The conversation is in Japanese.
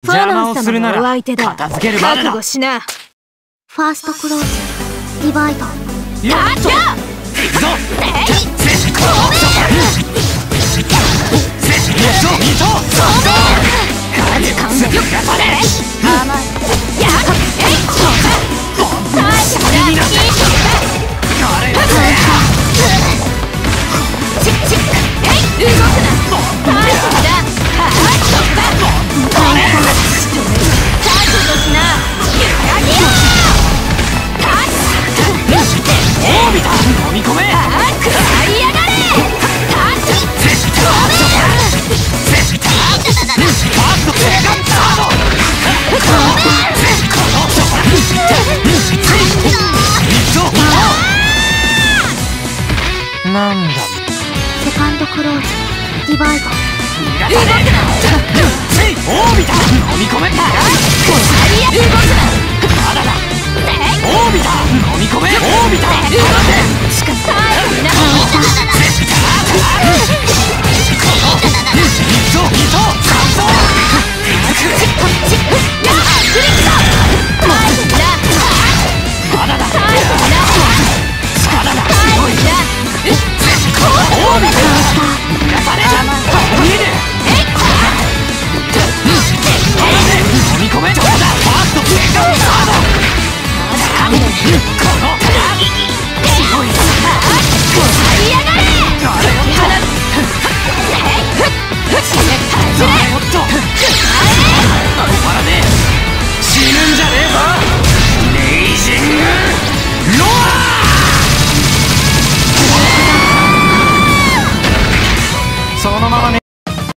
ファーマン様のお相手だ。 片付けるまでだ。 覚悟しな。 ファーストクローズリバイド。 やっと行くぞ。なんだ。 セカンドクローズリバイド。 オービタ飲み込め。まだだ。オービタ飲み込め。オービタ。